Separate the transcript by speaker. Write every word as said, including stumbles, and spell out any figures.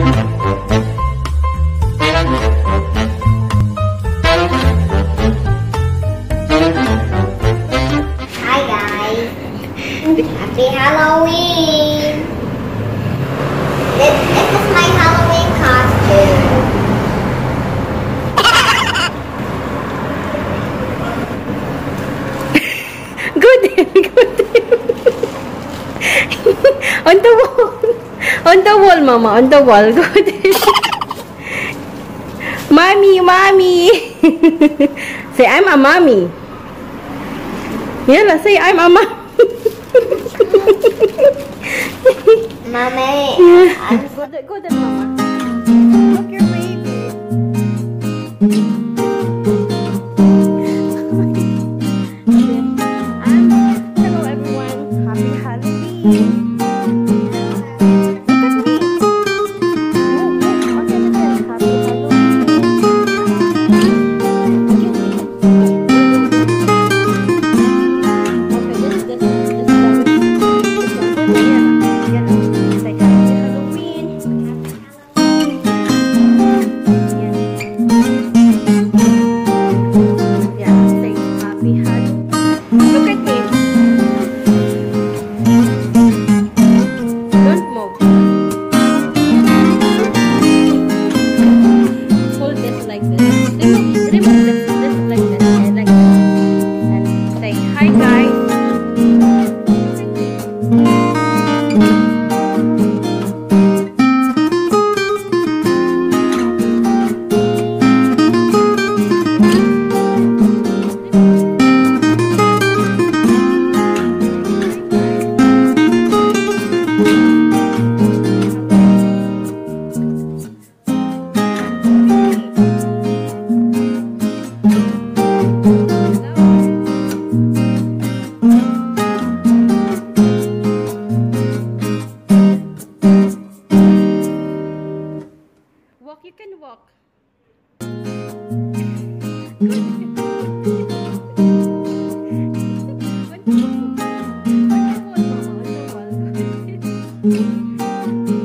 Speaker 1: Happy Halloween! This, this is my Halloween costume.
Speaker 2: Good, good. On the wall. On the wall, Mama. On the wall. Good. Mommy, mommy. Say, I'm a mommy. Yeah, say, I'm a mommy.
Speaker 1: Mommy,
Speaker 2: Yeah.
Speaker 1: I'm
Speaker 2: Go there, go there, Mama. Look your baby. And hello everyone. Happy Halloween. Look at me. Oh, oh, okay, okay. Happy Walk, you can walk. On the wall, Mama, on the wall.